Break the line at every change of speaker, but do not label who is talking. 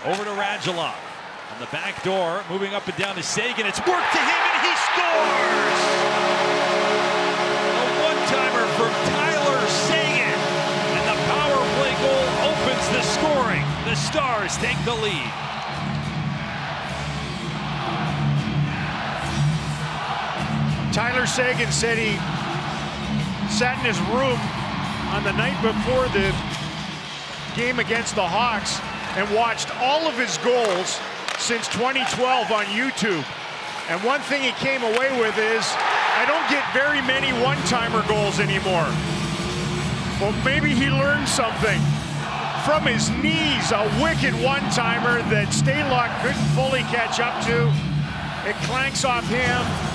Over to Radulov. On the back door, moving up and down to Seguin. It's worked to him, and he scores! A one-timer from Tyler Seguin. And the power play goal opens the scoring. The Stars take the lead.
Tyler Seguin said he sat in his room on the night before the game against the Hawks and watched all of his goals since 2012 on YouTube. And one thing he came away with is, I don't get very many one-timer goals anymore. Well, maybe he learned something. From his knees, a wicked one-timer that Stalock couldn't fully catch up to. It clanks off him.